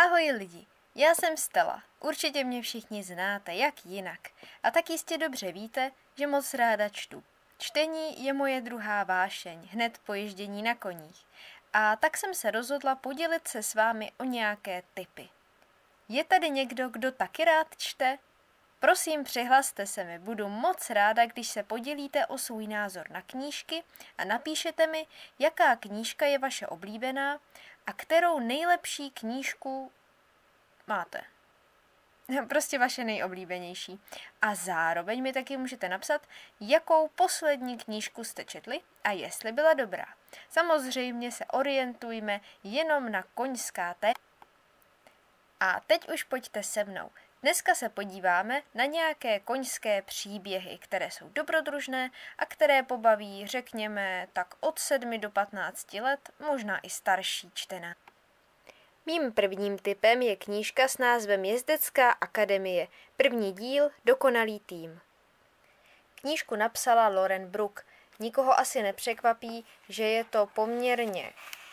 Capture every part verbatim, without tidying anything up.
Ahoj lidi, já jsem Stella, určitě mě všichni znáte, jak jinak. A tak jistě dobře víte, že moc ráda čtu. Čtení je moje druhá vášeň, hned po ježdění na koních. A tak jsem se rozhodla podělit se s vámi o nějaké tipy. Je tady někdo, kdo taky rád čte? Prosím, přihlaste se mi, budu moc ráda, když se podělíte o svůj názor na knížky a napíšete mi, jaká knížka je vaše oblíbená a kterou nejlepší knížku máte. Prostě vaše nejoblíbenější. A zároveň mi taky můžete napsat, jakou poslední knížku jste četli a jestli byla dobrá. Samozřejmě se orientujme jenom na koňská témata. A teď už pojďte se mnou. Dneska se podíváme na nějaké koňské příběhy, které jsou dobrodružné a které pobaví, řekněme, tak od sedmi do patnácti let, možná i starší čtená. Mým prvním tipem je knížka s názvem Jezdecká akademie, první díl Dokonalý tým. Knížku napsala Lauren Brooke. Nikoho asi nepřekvapí, že je to poměrně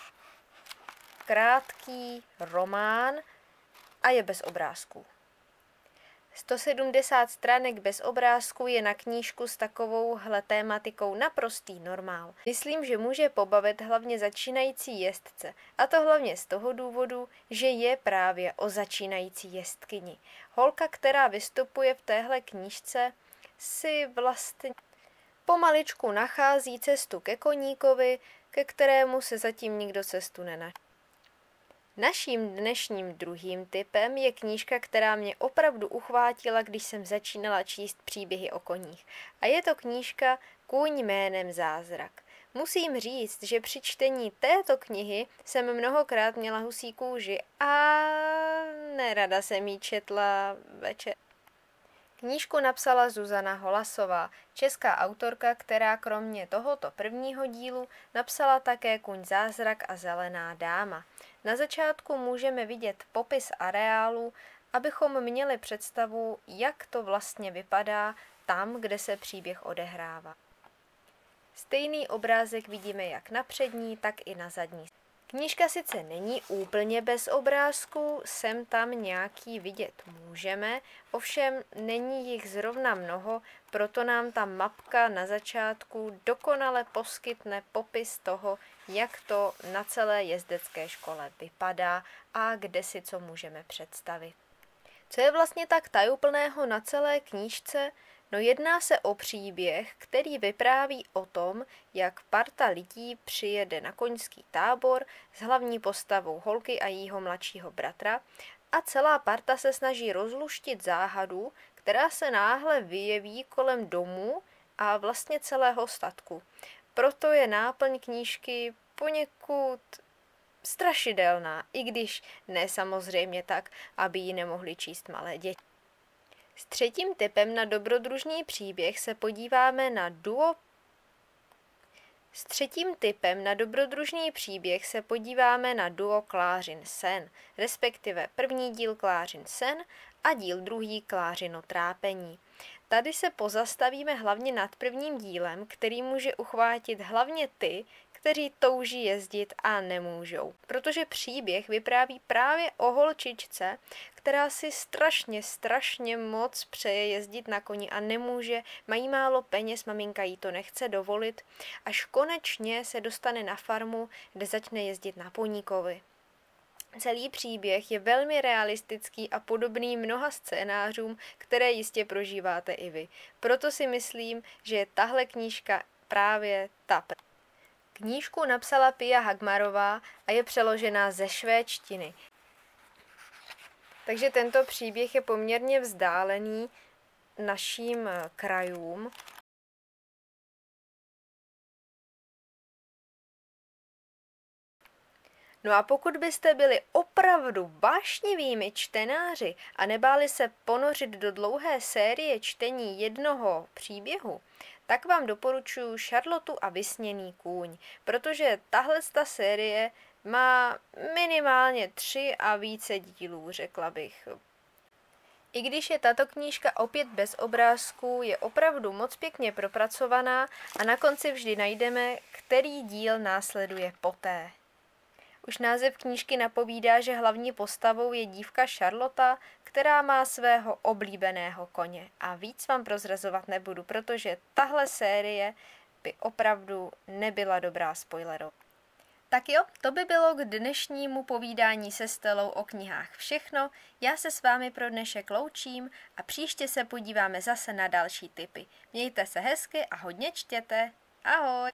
krátký román a je bez obrázků. sto sedmdesát stránek bez obrázků je na knížku s takovouhle tématikou naprostý normál. Myslím, že může pobavit hlavně začínající jezdce. A to hlavně z toho důvodu, že je právě o začínající jezdkyni. Holka, která vystupuje v téhle knížce, si vlastně pomaličku nachází cestu ke koníkovi, ke kterému se zatím nikdo cestu nenašel. Naším dnešním druhým tipem je knížka, která mě opravdu uchvátila, když jsem začínala číst příběhy o koních. A je to knížka Kůň jménem Zázrak. Musím říct, že při čtení této knihy jsem mnohokrát měla husí kůži a nerada jsem ji četla večer. Knížku napsala Zuzana Holasová, česká autorka, která kromě tohoto prvního dílu napsala také Kůň Zázrak a Zelená dáma. Na začátku můžeme vidět popis areálu, abychom měli představu, jak to vlastně vypadá tam, kde se příběh odehrává. Stejný obrázek vidíme jak na přední, tak i na zadní. Knížka sice není úplně bez obrázků, sem tam nějaký vidět můžeme, ovšem není jich zrovna mnoho, proto nám ta mapka na začátku dokonale poskytne popis toho, jak to na celé jezdecké škole vypadá a kde si co můžeme představit. Co je vlastně tak tajuplného na celé knížce? No jedná se o příběh, který vypráví o tom, jak parta lidí přijede na koňský tábor s hlavní postavou holky a jejího mladšího bratra a celá parta se snaží rozluštit záhadu, která se náhle vyjeví kolem domu a vlastně celého statku. Proto je náplň knížky poněkud strašidelná, i když ne samozřejmě tak, aby ji nemohli číst malé děti. S třetím tipem na dobrodružný příběh se podíváme na duo S třetím tipem na dobrodružný příběh se podíváme na duo Klářin sen, respektive první díl Klářin sen a díl druhý Klářino trápení. Tady se pozastavíme hlavně nad prvním dílem, který může uchvátit hlavně ty, kteří touží jezdit a nemůžou. Protože příběh vypráví právě o holčičce, která si strašně, strašně moc přeje jezdit na koni a nemůže, mají málo peněz, maminka jí to nechce dovolit, až konečně se dostane na farmu, kde začne jezdit na poníkovi. Celý příběh je velmi realistický a podobný mnoha scénářům, které jistě prožíváte i vy. Proto si myslím, že je tahle knížka právě ta. Knížku napsala Pia Hagmarová a je přeložená ze švédštiny. Takže tento příběh je poměrně vzdálený našim krajům. No a pokud byste byli opravdu vášnivými čtenáři a nebáli se ponořit do dlouhé série čtení jednoho příběhu, tak vám doporučuji Šarlotu a vysněný kůň, protože tahle série má minimálně tři a více dílů, řekla bych. I když je tato knížka opět bez obrázků, je opravdu moc pěkně propracovaná a na konci vždy najdeme, který díl následuje poté. Už název knížky napovídá, že hlavní postavou je dívka Charlotta, která má svého oblíbeného koně. A víc vám prozrazovat nebudu, protože tahle série by opravdu nebyla dobrá spoilerou. Tak jo, to by bylo k dnešnímu povídání se Stelou o knihách všechno. Já se s vámi pro dnešek loučím a příště se podíváme zase na další tipy. Mějte se hezky a hodně čtěte. Ahoj!